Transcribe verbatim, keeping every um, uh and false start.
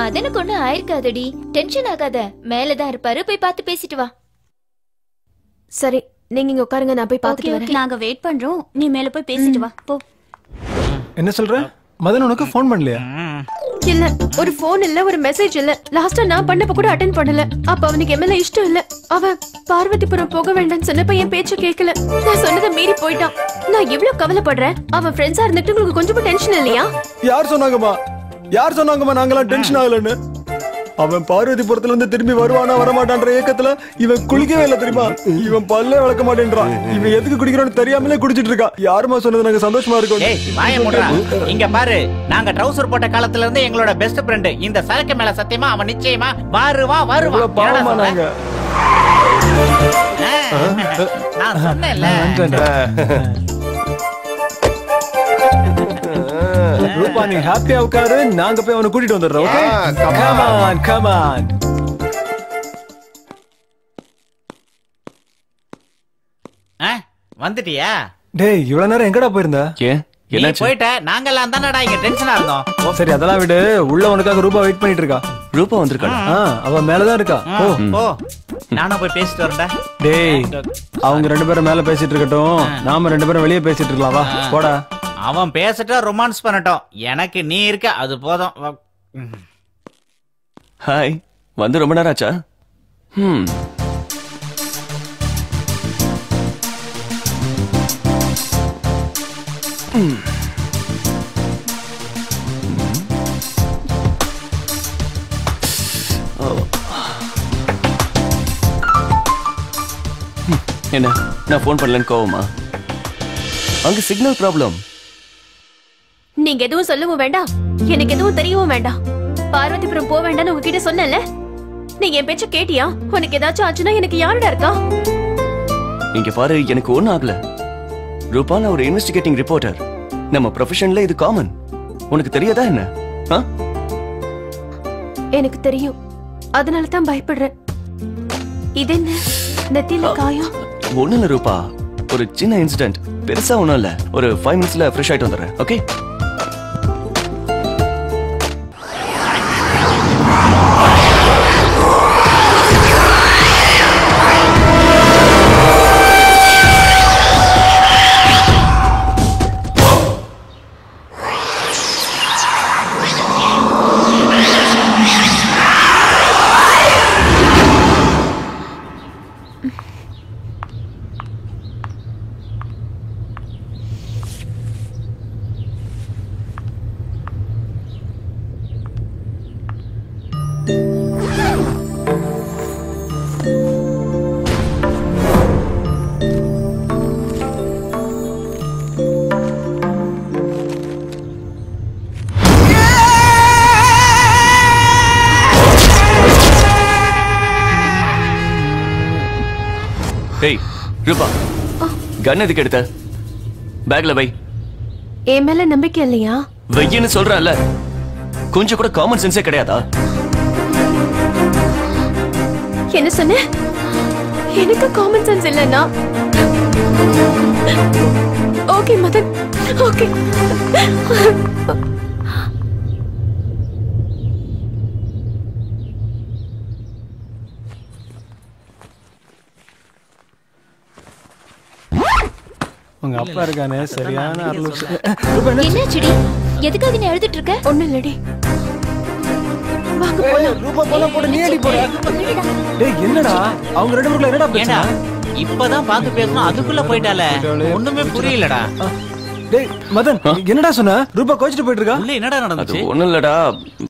மதனுக்கு ஒண்ணு ஆயிருக்காதடி, டென்ஷன் ஆகாத. மேலதான் இருப்பாரு, போய் பார்த்து பேசிட்டு வா. சரி, நீங்க இங்க உட்காருங்க, நான் போய் பார்த்துட்டு வரேன். நாங்க வெயிட் பண்றோம், நீ மேல போய் பேசிட்டு வா. போ. என்ன சொல்ற? மதன் உனக்கு ஃபோன் பண்ணலையா? இல்ல, ஒரு போன் இல்ல, ஒரு மெசேஜ் இல்ல. லாஸ்டா நான் பண்ணப்ப கூட அட்டென்ட் பண்ணல. அப்ப அவனுக்கு என் மேல இஷ்டம் இல்ல. அவன் பார்வதிபுரம் போக வேண்டாம்னு சொன்னப்ப என் பேச்ச கேட்கல. நான் சொன்னதை மீறி போயிட்டான். நான் எவ்வளவு கவலைப்படுறேன். அவன் ஃப்ரெண்ட்ஸா இருந்துட்டு உங்களுக்கு கொஞ்சம் டென்ஷன் இல்லையா? யார் சொன்னாங்கம்மா? யார் சொன்னாங்கம்மா நாங்களாம் டென்ஷன் ஆகலன்னு? அவன் பார்வதிபுரத்துல இருந்து திரும்பி வருவானா வரமாட்டான்ற ஏக்கத்துல இவன் குளிக்கவே இல்ல தெரியுமா? இவன் பல்லே வளர்க்க மாட்டேன்றான். இவன் எதுக்கு குடிக்கிறான்னு தெரியாமலே குடிச்சிட்டு இருக்கா. யாருமா சொன்னது நாங்க சந்தோஷமா இருக்கோம். இங்க பாரு, நாங்க ட்ரவுசர் போட்ட காலத்துல இருந்து எங்களோட பெஸ்ட் ஃப்ரெண்ட். இந்த சரக்கு மேல சத்தியமா அவன் நிச்சயமா வருவா வருவா. பாவமா நாங்க. நான் சொன்னேன்ல. ரூபா, நீ ஹாப்பியா உட்காரு, நாங்க போய் அவனை கூட்டிட்டு வந்துடுறோம். Okay, come on come on. வந்துட்டியா? டேய், இவ்வளவு நேரம் எங்கடா போயிருந்த? ஏன் என்னாச்சு? போயிட்ட, நாங்கெல்லாம் தானடா இங்க டென்ஷனா இருந்தோம். சரி, அதெல்லாம் விடு. உள்ள உனக்காக ரூபா வெயிட் பண்ணிட்டு இருக்கா. ரூபா வந்திருக்கா? அவ மேலதான் இருக்கா. ஓ ஓ, நானும் போய் பேசிட்டு வரேன்டா. டேய், அவங்க ரெண்டு பேரும் மேல பேசிட்டு இருக்கட்டும், நாம ரெண்டு பேரும் வெளியே பேசிட்டு இருக்கலாம். வா போடா. அவன் பேசிட்டா ரொமான்ஸ் பண்ணட்டும், எனக்கு நீ இருக்க அது போதும். ஹாய், வந்து ரொம்ப நேரம் ஆச்சா? ம் என்ன, நான் போன் பண்ணலன்னு கோவமா? அங்க சிக்னல் ப்ராப்ளம். நீங்க எதுவும் சொல்லவும் வேண்டாம், எனக்கு எதுவும் தெரியவும் வேண்டாம். பார்வதிபுரம் போக வேண்டாம்னு உங்ககிட்ட சொன்னேன்ல. நீ என் பேச்ச கேட்டியா? உனக்கு ஏதாச்சும் ஆச்சுன்னா எனக்கு யாருடா இருக்கா? இங்க பாரு, எனக்கு ஒண்ணும் ஆகல. ரூபா, நான் ஒரு இன்வெஸ்டிகேட்டிங் ரிப்போர்ட்டர். நம்ம ப்ரொஃபஷன்ல இது காமன். உனக்கு தெரியாதா என்ன? எனக்கு தெரியும், அதனால தான் பயப்படுறேன். இது என்ன நெத்தியில காயம்? ஒண்ணு இல்ல ரூபா, ஒரு சின்ன இன்சிடென்ட். பெருசா ஒண்ணும் இல்ல. ஒரு ஃபைவ் மினிட்ஸ்ல ஃப்ரெஷ் ஆயிட்டு வந்துடுறேன். ஓகே? ஏய் ரூபா, கன் எதுக்கு எடுத்த? பேக்ல வை. என் மேல நம்பிக்கை இல்லையா? வையின்னு சொல்றல, கொஞ்சம் கூட காமன் சென்ஸே கிடையாதா? என்ன சொன்ன? எனக்கு காமன் சென்ஸ் இல்லைன்னா? Okay Madan, okay. உங்க அப்பா இருக்கானே, சரியான அருளூசு. என்னாச்சுடி? எதுக்காக நீ எழுதிட்டு இருக்க? ஒண்ணு இல்லடி. வாங்க போலாம். ரூபா போலாம், போடு. நீ அடி போடு. டேய், என்னடா அவங்க ரெண்டு பேருக்குள்ள என்னடா பிரச்சனை? இப்பதான் பார்த்து பேசணும், அதுக்குள்ள போயிட்டால. ஒண்ணுமே புரியலடா. டேய் மதன், என்னடா சொன்ன? ரூபா கோச்சிட்டு போயிட்டு இருக்கா. உள்ள என்னடா நடந்துச்சு? அது ஒண்ணும் இல்லடா,